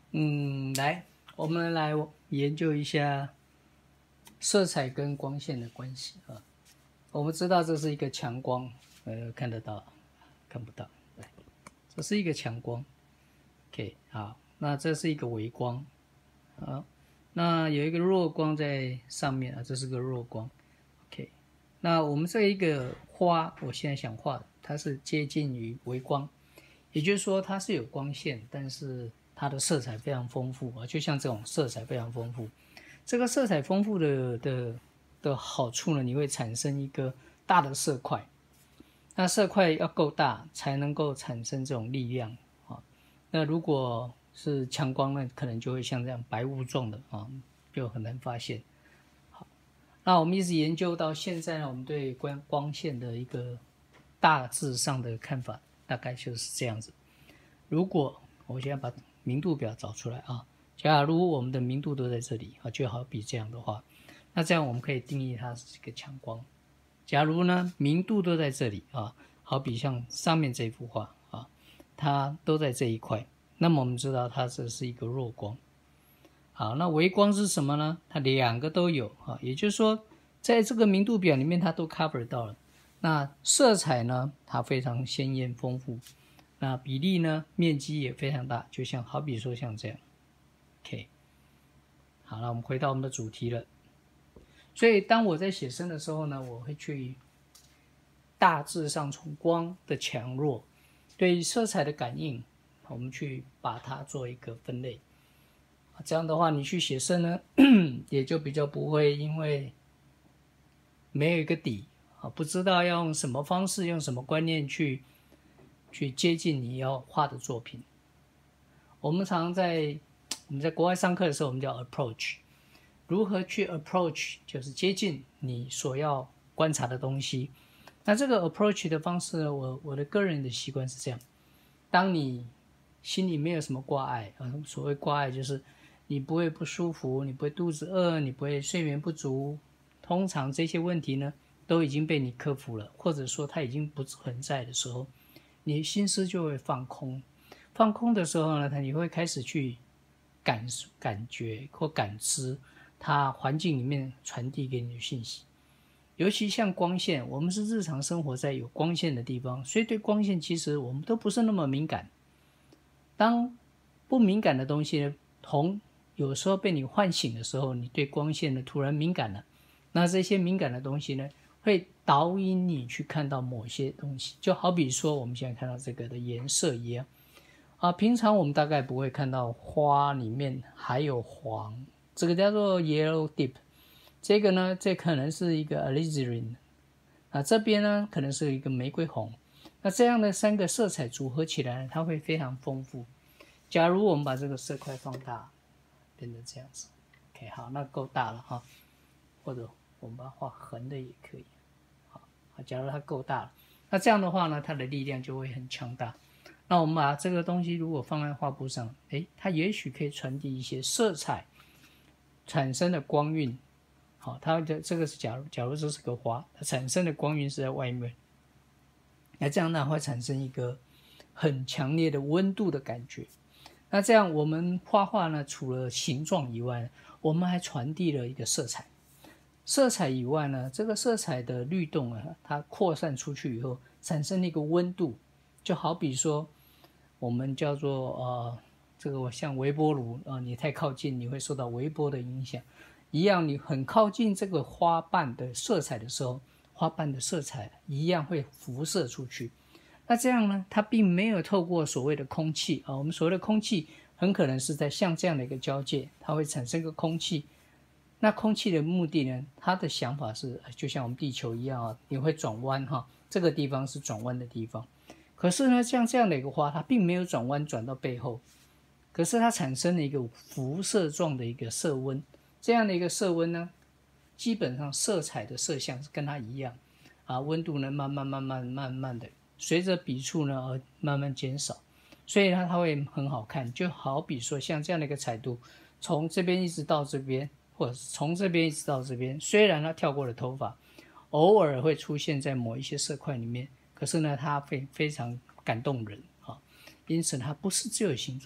来，我们来研究一下色彩跟光线的关系啊。我们知道这是一个强光，看得到，看不到。来，这是一个强光 ，OK， 好，那这是一个微光，好，那有一个弱光在上面啊，这是个弱光 ，OK。那我们这一个花，我现在想画的，它是接近于微光，也就是说它是有光线，但是它的色彩非常丰富啊，就像这种色彩非常丰富。这个色彩丰富的好处呢，你会产生一个大的色块，那色块要够大才能够产生这种力量啊。那如果是强光呢，可能就会像这样白雾状的啊，就很难发现。好，那我们一直研究到现在呢，我们对光线的一个大致上的看法，大概就是这样子。如果我现在把明度表找出来啊，假如我们的明度都在这里啊，就好比这样的话，那这样我们可以定义它是一个强光。假如呢明度都在这里啊，好比像上面这幅画啊，它都在这一块，那么我们知道它这是一个弱光。好，那微光是什么呢？它两个都有啊，也就是说在这个明度表里面它都 cover 到了。那色彩呢，它非常鲜艳丰富，那比例呢面积也非常大，就像好比说像这样 OK。 好了，我们回到我们的主题了。所以当我在写生的时候呢，我会去大致上从光的强弱对色彩的感应，我们去把它做一个分类。这样的话你去写生呢也就比较不会因为没有一个底，不知道要用什么方式用什么观念去接近你要画的作品。我们在国外上课的时候我们叫 approach， 如何去 approach 就是接近你所要观察的东西。那这个 approach 的方式呢，我的个人的习惯是这样，当你心里没有什么挂碍，所谓挂碍就是你不会不舒服，你不会肚子饿，你不会睡眠不足，通常这些问题呢都已经被你克服了，或者说它已经不存在的时候，你心思就会放空。放空的时候呢，你会开始去感觉或感知它环境里面传递给你的讯息。尤其像光线，我们是日常生活在有光线的地方，所以对光线其实我们都不是那么敏感。当不敏感的东西呢，有时候被你唤醒的时候，你对光线呢突然敏感了，那这些敏感的东西呢，会导引你去看到某些东西，就好比说我们现在看到这个的颜色一样啊。平常我们大概不会看到花里面还有黄，这个叫做 yellow dip。这个呢，这可能是一个 alizarin， 这边呢可能是一个玫瑰红。那这样的三个色彩组合起来，它会非常丰富。假如我们把这个色块放大，变成这样子 ，OK， 好，那够大了哈。或者我们把它画横的也可以。好，假如它够大了，那这样的话呢，它的力量就会很强大。那我们把这个东西如果放在画布上，它也许可以传递一些色彩产生的光晕。好，它的这个是假如这是个花，它产生的光晕是在外面，那这样呢会产生一个很强烈的温度的感觉。那这样我们画画呢，除了形状以外，我们还传递了一个色彩。色彩以外呢，这个色彩的律动啊，它扩散出去以后，产生了一个温度，就好比说我们叫做这个像微波炉你太靠近，你会受到微波的影响。一样，你很靠近这个花瓣的色彩的时候，花瓣的色彩一样会辐射出去。那这样呢，它并没有透过所谓的空气我们所谓的空气很可能是在像这样的一个交界，它会产生一个空气。那空气的目的呢，它的想法是就像我们地球一样你会转弯这个地方是转弯的地方。可是呢，像这样的一个花，它并没有转弯转到背后，可是它产生了一个辐射状的一个色温。这样的一个色温呢，基本上色彩的色相是跟它一样温度呢慢慢的随着笔触呢而慢慢减少，所以呢它会很好看。就好比说像这样的一个彩度，从这边一直到这边，或者是从这边一直到这边，虽然它跳过了头发，偶尔会出现在某一些色块里面，可是呢它会非常感动人因此它不是只有形状，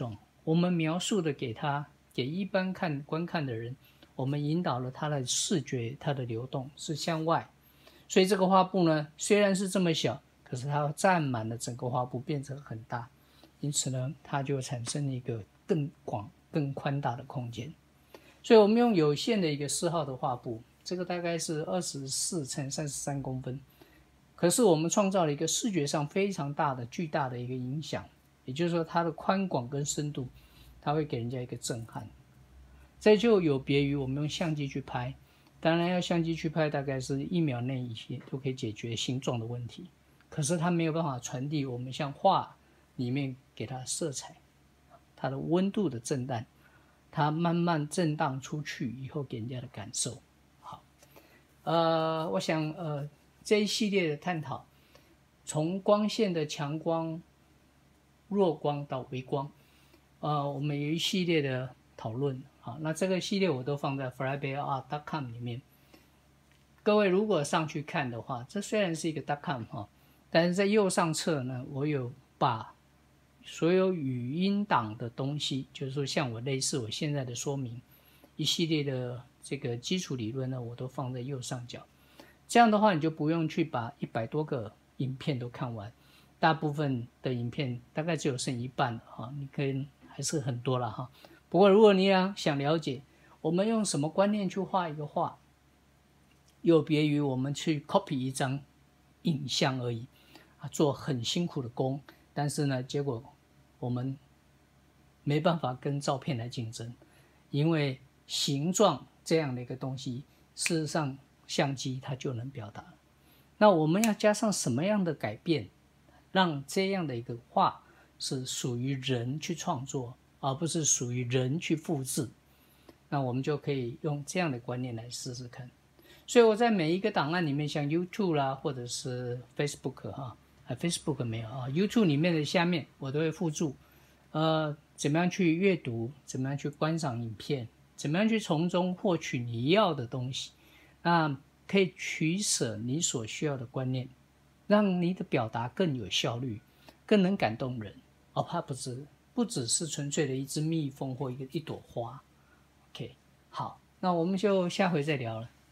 我们描述的给一般观看的人，我们引导了他的视觉，它的流动是向外，所以这个画布呢，虽然是这么小，可是它占满了整个画布，变成很大，因此呢，它就产生了一个更广、更宽大的空间。所以我们用有限的一个4号的画布，这个大概是24乘33公分，可是我们创造了一个视觉上非常大的、巨大的一个影响，也就是说它的宽广跟深度，它会给人家一个震撼。这就有别于我们用相机去拍，当然要相机去拍，大概是1秒内一些就可以解决形状的问题，可是它没有办法传递我们像画里面给它的色彩，它的温度的震荡，它慢慢震荡出去以后给人家的感受。好，我想这一系列的探讨，从光线的强光、弱光到微光，我们有一系列的讨论。好，那这个系列我都放在 flybearart.com 里面。各位如果上去看的话，这虽然是一个 .com 哈，但是在右上侧呢，我有把所有语音档的东西，就是说像我类似我现在的说明，一系列的这个基础理论呢，我都放在右上角。这样的话，你就不用去把100多个影片都看完，大部分的影片大概只有剩一半了哈，你可以还是很多了哈。不过如果你想了解我们用什么观念去画一个画，有别于我们去 copy 一张影像而已，做很辛苦的工，但是呢，结果我们没办法跟照片来竞争，因为形状这样的一个东西，事实上相机它就能表达。那我们要加上什么样的改变，让这样的一个画是属于人去创作，而不是属于人去复制，那我们就可以用这样的观念来试试看。所以我在每一个档案里面，像 YouTube 啦，或者是 Facebook 哈，Facebook 没有啊 ，YouTube 里面的下面我都会附注，怎么样去阅读，怎么样去观赏影片，怎么样去从中获取你要的东西，那可以取舍你所需要的观念，让你的表达更有效率，更能感动人，而它不只是纯粹的一只蜜蜂或一朵花。OK， 好，那我们就下回再聊了。